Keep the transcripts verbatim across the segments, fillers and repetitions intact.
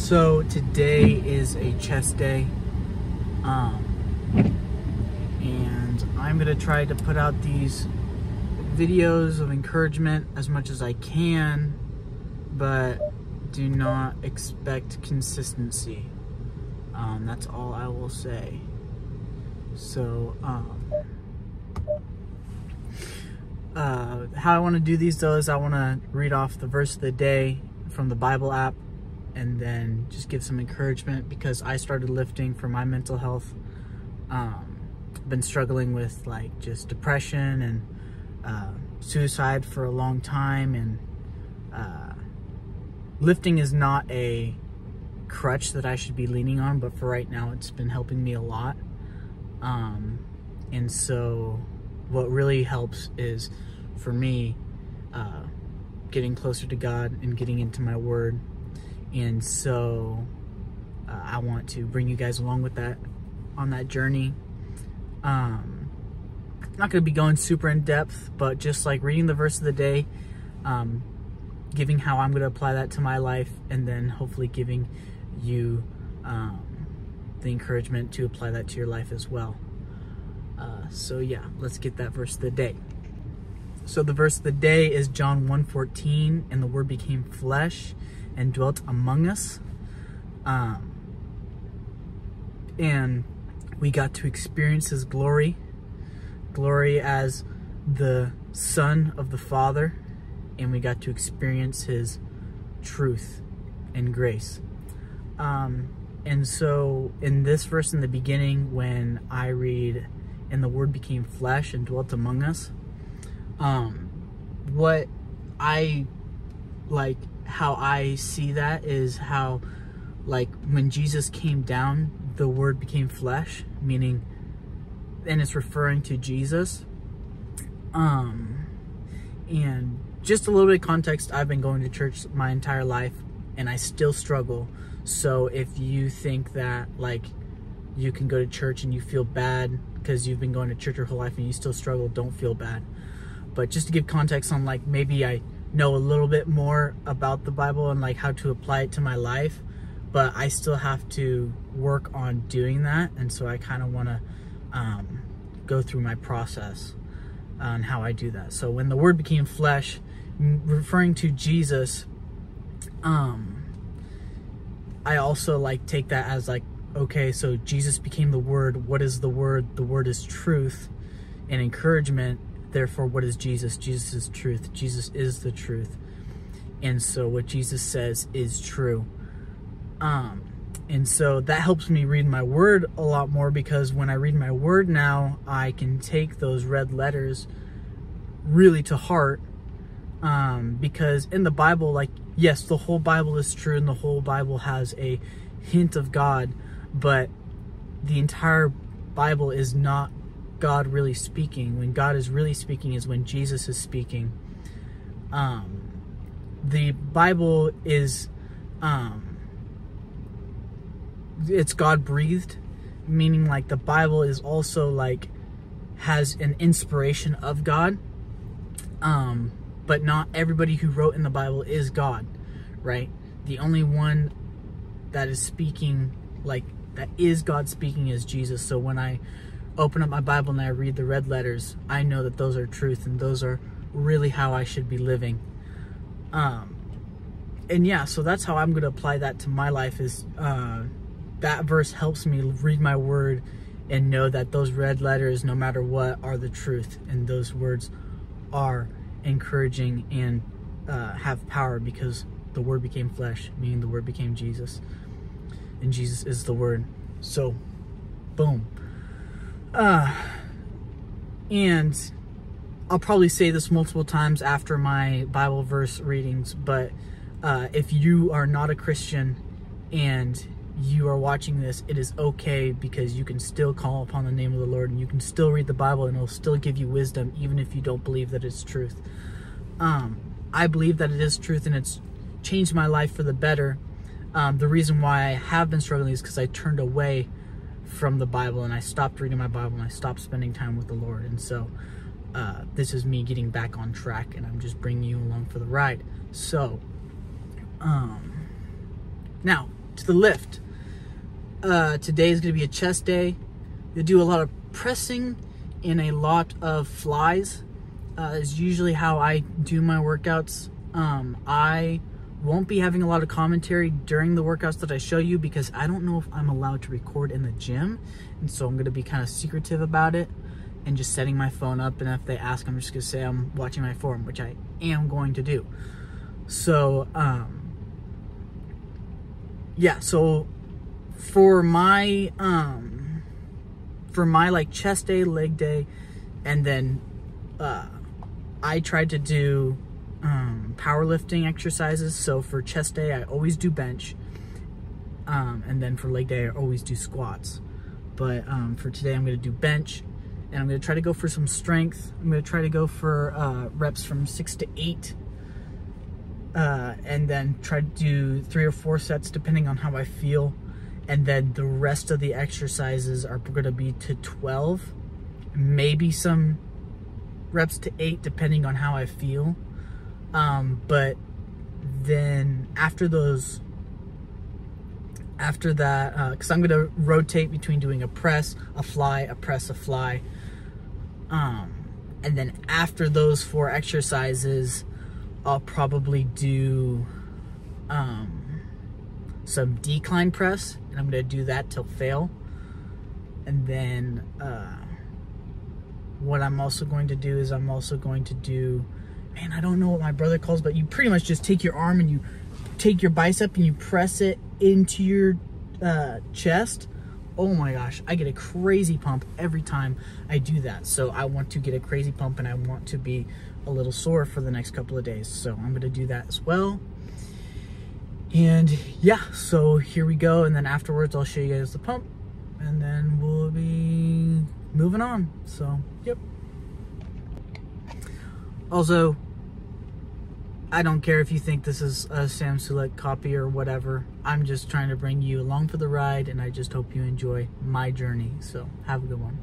So today is a chest day, um, and I'm gonna try to put out these videos of encouragement as much as I can, but do not expect consistency. Um, that's all I will say. So, um, uh, how I want to do these though is I want to read off the verse of the day from the Bible app, and then just give some encouragement because I started lifting for my mental health. Um, been struggling with like just depression and uh, suicide for a long time, and uh, lifting is not a crutch that I should be leaning on, but for right now it's been helping me a lot. Um, and so what really helps is for me uh, getting closer to God and getting into my word. And so uh, I want to bring you guys along with that on that journey. Um, not going to be going super in depth, but just like reading the verse of the day, um, giving how I'm going to apply that to my life, and then hopefully giving you um, the encouragement to apply that to your life as well. Uh, so yeah, let's get that verse of the day. So the verse of the day is John one fourteen, and the word became flesh and dwelt among us. Um, and we got to experience his glory, glory as the Son of the Father, and we got to experience his truth and grace. Um, and so in this verse in the beginning, when I read, and the word became flesh and dwelt among us, um, what I like, how I see that is how, like, when Jesus came down, the word became flesh, meaning, and it's referring to Jesus. Um, and just a little bit of context, I've been going to church my entire life, and I still struggle. So if you think that, like, you can go to church and you feel bad because you've been going to church your whole life and you still struggle, don't feel bad. But just to give context on, like, maybe I know a little bit more about the Bible and like how to apply it to my life, but I still have to work on doing that. And so I kind of want to um, go through my process on how I do that. So when the word became flesh, referring to Jesus, um, I also like take that as like, okay, so Jesus became the word. What is the word? The word is truth and encouragement. Therefore, what is Jesus? Jesus is truth. Jesus is the truth. And so what Jesus says is true. Um, and so that helps me read my word a lot more, because when I read my word now, I can take those red letters really to heart. Um, because in the Bible, like, yes, the whole Bible is true and the whole Bible has a hint of God, but the entire Bible is not God really speaking. When God is really speaking is when Jesus is speaking. Um, the Bible is, um, it's God breathed, meaning like the Bible is also like, has an inspiration of God. Um, but not everybody who wrote in the Bible is God, right? The only one that is speaking, like that is God speaking, is Jesus. So when I open up my Bible and I read the red letters, I know that those are truth and those are really how I should be living. Um, and yeah, so that's how I'm going to apply that to my life, is uh, that verse helps me read my word and know that those red letters, no matter what, are the truth. And those words are encouraging and uh, have power, because the word became flesh, meaning the word became Jesus. And Jesus is the word. So, boom. Uh, and I'll probably say this multiple times after my Bible verse readings, but uh, if you are not a Christian and you are watching this, it is okay, because you can still call upon the name of the Lord and you can still read the Bible and it'll still give you wisdom, even if you don't believe that it's truth. Um, I believe that it is truth, and it's changed my life for the better. Um, the reason why I have been struggling is because I turned away from the Bible and I stopped reading my Bible and I stopped spending time with the Lord. And so uh, this is me getting back on track, and I'm just bringing you along for the ride. So um, now to the lift. Uh, today is going to be a chest day. You'll do a lot of pressing and a lot of flies. Uh, is usually how I do my workouts. Um, I won't be having a lot of commentary during the workouts that I show you because I don't know if I'm allowed to record in the gym. And so I'm going to be kind of secretive about it and just setting my phone up. And if they ask, I'm just going to say I'm watching my form, which I am going to do. So, um, yeah, so for my, um, for my like chest day, leg day, and then, uh, I tried to do, um, powerlifting exercises. So for chest day, I always do bench. Um, and then for leg day, I always do squats. But, um, for today, I'm going to do bench, and I'm going to try to go for some strength. I'm going to try to go for, uh, reps from six to eight. Uh, and then try to do three or four sets depending on how I feel. And then the rest of the exercises are going to be to twelve, maybe some reps to eight depending on how I feel. Um, but then after those, after that, uh, cause I'm going to rotate between doing a press, a fly, a press, a fly. Um, and then after those four exercises, I'll probably do um, some decline press, and I'm going to do that till fail. And then uh, what I'm also going to do is I'm also going to do, man, I don't know what my brother calls, but you pretty much just take your arm and you take your bicep and you press it into your uh, chest. Oh my gosh, I get a crazy pump every time I do that. So I want to get a crazy pump, and I want to be a little sore for the next couple of days. So I'm going to do that as well. And yeah, so here we go. And then afterwards, I'll show you guys the pump, and then we'll be moving on. So, yep. Also, I don't care if you think this is a Sam Sulek copy or whatever. I'm just trying to bring you along for the ride, and I just hope you enjoy my journey. So have a good one.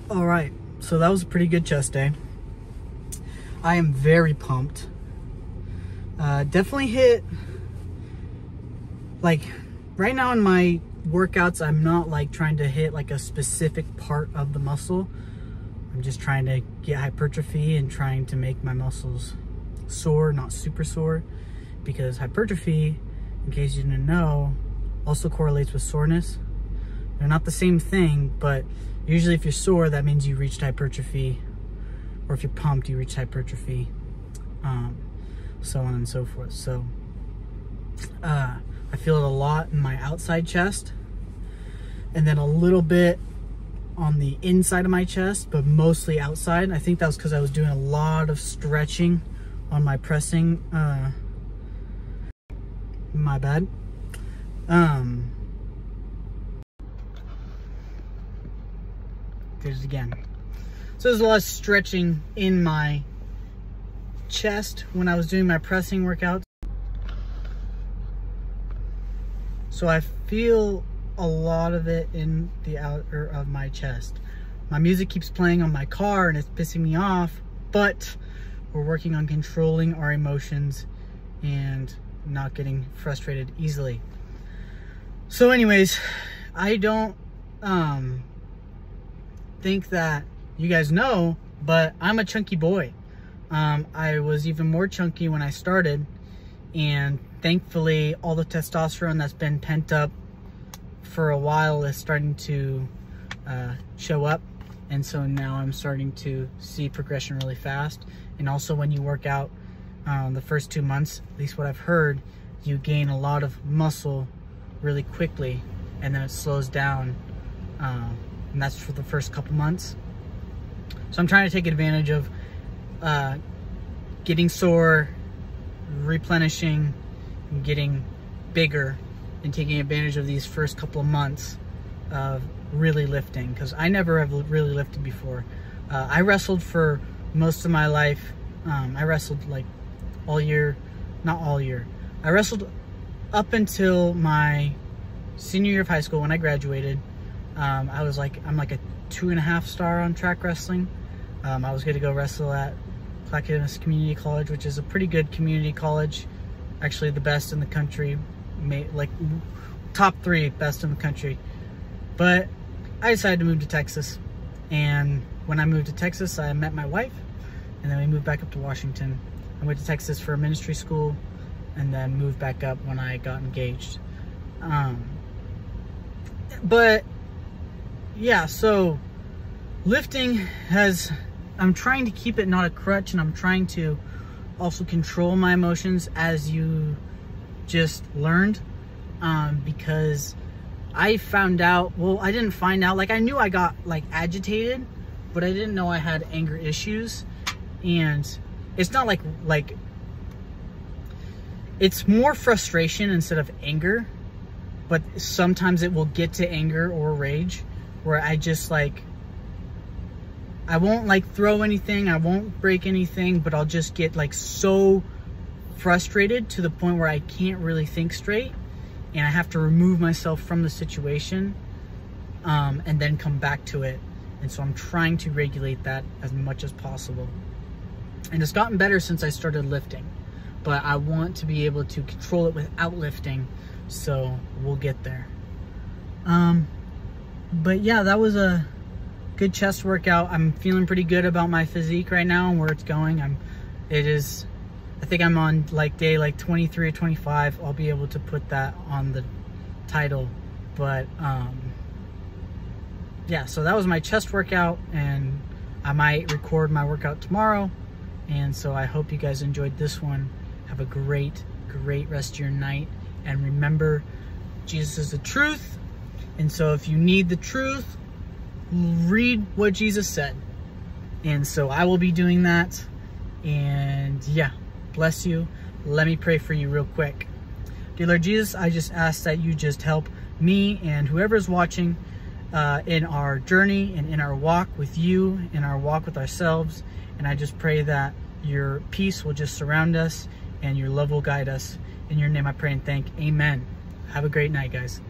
All right, so that was a pretty good chest day. I am very pumped. Uh, definitely hit, like, right now in my workouts, I'm not like trying to hit like a specific part of the muscle. I'm just trying to get hypertrophy and trying to make my muscles sore, not super sore, because hypertrophy, in case you didn't know, also correlates with soreness. They're not the same thing, but usually if you're sore, that means you reached hypertrophy, or if you're pumped, you reached hypertrophy, um, so on and so forth. So uh, I feel it a lot in my outside chest, and then a little bit on the inside of my chest, but mostly outside. I think that was because I was doing a lot of stretching on my pressing. Uh, my bad. Um, there's again. So there's a lot of stretching in my chest when I was doing my pressing workouts. So I feel a lot of it in the outer of my chest. My music keeps playing on my car and it's pissing me off, but we're working on controlling our emotions and not getting frustrated easily. So anyways, I don't um, think that you guys know, but I'm a chunky boy. Um, I was even more chunky when I started, and thankfully all the testosterone that's been pent up for a while is starting to uh, show up, and so now I'm starting to see progression really fast. And also when you work out um, the first two months, at least what I've heard, you gain a lot of muscle really quickly, and then it slows down, um, and that's for the first couple months. So I'm trying to take advantage of uh, getting sore, replenishing, and getting bigger, and taking advantage of these first couple of months of really lifting, because I never have really lifted before. Uh, I wrestled for most of my life. Um, I wrestled like all year, not all year. I wrestled up until my senior year of high school when I graduated. Um, I was like, I'm like a two and a half star on track wrestling. Um, I was going to go wrestle at Clackamas Community College, which is a pretty good community college, actually the best in the country, like top three best in the country. But I decided to move to Texas, and when I moved to Texas, I met my wife, and then we moved back up to Washington. I went to Texas for a ministry school, and then moved back up when I got engaged. Um, but yeah, so lifting has, I'm trying to keep it not a crutch, and I'm trying to also control my emotions, as you just learned, um, because I found out, well, I didn't find out, like I knew I got like agitated, but I didn't know I had anger issues. And it's not like, like, it's more frustration instead of anger, but sometimes it will get to anger or rage, where I just like, I won't like throw anything, I won't break anything, but I'll just get like so frustrated to the point where I can't really think straight, and I have to remove myself from the situation, um, and then come back to it. And so I'm trying to regulate that as much as possible. And it's gotten better since I started lifting, but I want to be able to control it without lifting, so we'll get there. Um, but yeah, that was a good chest workout. I'm feeling pretty good about my physique right now and where it's going. I'm, it is, I think I'm on like day like twenty-three or twenty-five. I'll be able to put that on the title. But um, yeah, so that was my chest workout, and I might record my workout tomorrow. And so I hope you guys enjoyed this one. Have a great, great rest of your night. And remember, Jesus is the truth. And so if you need the truth, read what Jesus said. And so I will be doing that. And yeah, bless you. Let me pray for you real quick. Dear Lord Jesus, I just ask that you just help me and whoever's watching uh, in our journey and in our walk with you, in our walk with ourselves. And I just pray that your peace will just surround us and your love will guide us. In your name I pray and thank. Amen. Have a great night, guys.